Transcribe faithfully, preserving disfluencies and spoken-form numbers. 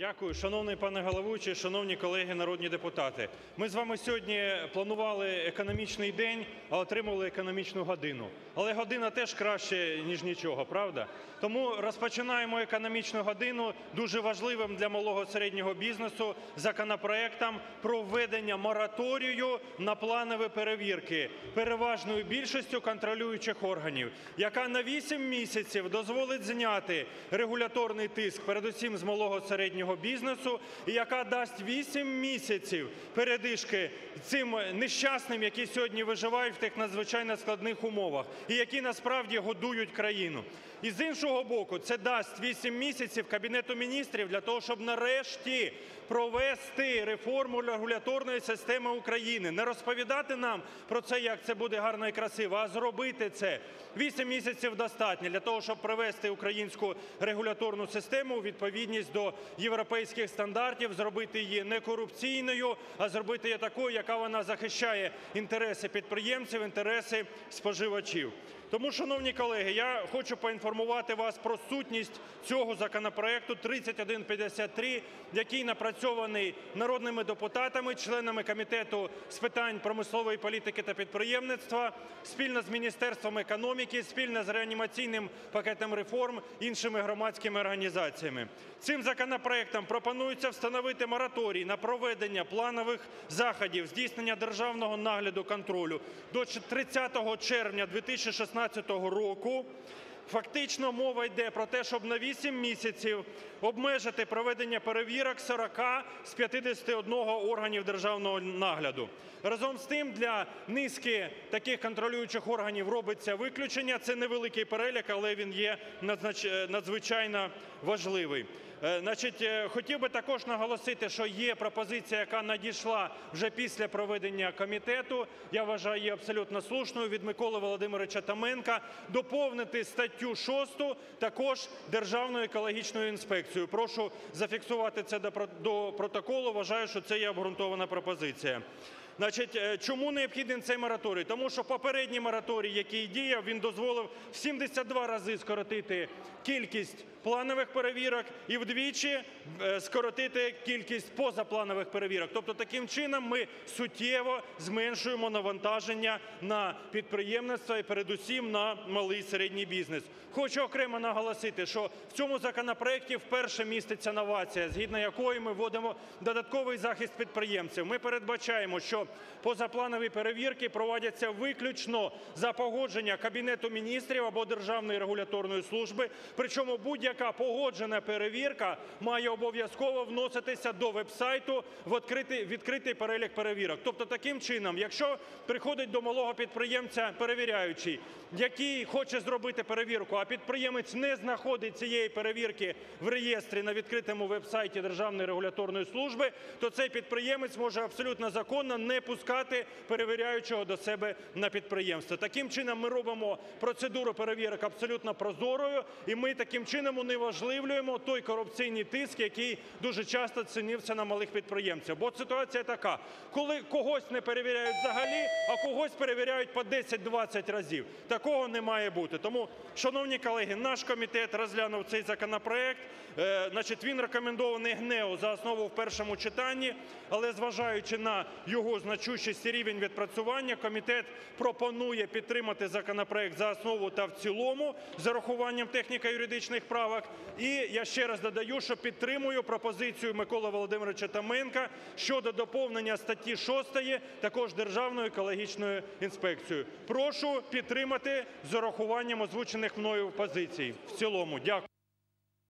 Дякую. Шановний пане головуючий, шановні колеги народні депутати! Ми з вами сьогодні планували економічний день, а отримали економічну годину. Але година теж краще, ніж нічого, правда? Тому розпочинаємо економічну годину дуже важливим для малого і середнього бізнесу законопроектом про введення мораторію на планові перевірки переважною більшістю контролюючих органів, яка на вісім місяців дозволить зняти регуляторний тиск передусім з малого і середнього бізнесу, і яка дасть вісім місяців передишки цим нещасним, які сьогодні виживають в тих надзвичайно складних умовах і які насправді годують країну. І з іншого боку, це дасть вісім місяців Кабінету Міністрів для того, щоб нарешті провести реформу регуляторної системи України. Не розповідати нам про це, як це буде гарно і красиво, а зробити це. Вісім місяців достатньо для того, щоб привести українську регуляторну систему у відповідність до європейських стандартів, зробити її не корупційною, а зробити її такою, яка вона захищає інтереси підприємців, інтереси споживачів. Тому, шановні колеги, я хочу поінформувати вас про сутність цього законопроекту тридцять один п'ятдесят три, який напрацьований народними депутатами, членами Комітету з питань промислової політики та підприємництва, спільно з Міністерством економіки, спільно з Реанімаційним пакетом реформ, іншими громадськими організаціями. Цим законопроектом пропонується встановити мораторій на проведення планових заходів здійснення державного нагляду контролю до тридцятого червня дві тисячі шістнадцятого року. Фактично мова йде про те, щоб на вісім місяців обмежити проведення перевірок сорока з п'ятдесяти одного органів державного нагляду. Разом з тим, для низки таких контролюючих органів робиться виключення. Це невеликий перелік, але він є надзвичайно важливий. Значить, хотів би також наголосити, що є пропозиція, яка надійшла вже після проведення комітету, я вважаю її абсолютно слушною, від Миколи Володимировича Томенка, доповнити статтю шосту також Державною екологічною інспекцією. Прошу зафіксувати це до протоколу, вважаю, що це є обґрунтована пропозиція. Значить, чому необхідний цей мораторій? Тому що попередній мораторій, який діяв, він дозволив в сімдесят два рази скоротити кількість планових перевірок і вдвічі скоротити кількість позапланових перевірок. Тобто таким чином ми суттєво зменшуємо навантаження на підприємництво і передусім на малий і середній бізнес. Хочу окремо наголосити, що в цьому законопроекті вперше міститься новація, згідно якої ми вводимо додатковий захист підприємців. Ми передбачаємо, що позапланові перевірки проводяться виключно за погодження Кабінету Міністрів або Державної регуляторної служби, причому будь-яка погоджена перевірка має обов'язково вноситися до веб-сайту в відкритий, відкритий перелік перевірок. Тобто таким чином, якщо приходить до малого підприємця перевіряючий, який хоче зробити перевірку, а підприємець не знаходить цієї перевірки в реєстрі на відкритому веб-сайті Державної регуляторної служби, то цей підприємець може абсолютно законно не пускати перевіряючого до себе на підприємство. Таким чином ми робимо процедуру перевірок абсолютно прозорою, і ми таким чином унеможливлюємо той корупційний тиск, який дуже часто чинився на малих підприємців. Бо ситуація така, коли когось не перевіряють взагалі, а когось перевіряють по десять-двадцять разів. Такого не має бути. Тому, шановні колеги, наш комітет розглянув цей законопроект. Значить, він рекомендований ГНЕУ за основу в першому читанні, але зважаючи на його значущість і рівень відпрацювання, комітет пропонує підтримати законопроект за основу та в цілому з урахуванням техніко-юридичних правок. І я ще раз додаю, що підтримую пропозицію Миколи Володимировича Томенка щодо доповнення статті шостої також Державною екологічною інспекцією. Прошу підтримати з урахуванням озвучених мною позицій в цілому. Дякую.